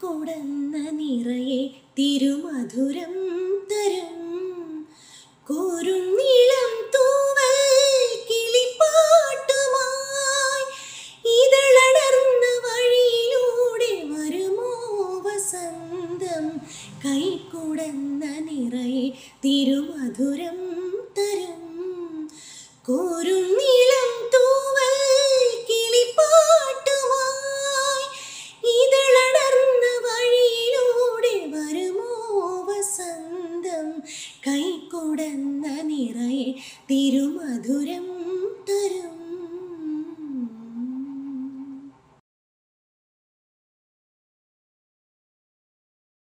കുടന്ന നിറയെ തിരുമധുരം തരും കോരുന്നിളം തൂവൽ കിളിപ്പാട്ടുമായി ഇതളടർന്ന വഴിയിലൂടെ വരുമോ വസന്തം കൈക്കുടന്ന നിറയെ തിരുമധുരം തരും കോരുന്നിളം തൂവൽ കിളിപ്പാട്ടുമായി ഇതളടർന്ന വഴിയിലൂടെ വരുമോ വസന്തം കൈക്കുടന്ന നിറയെ തിരുമധുരം തരും.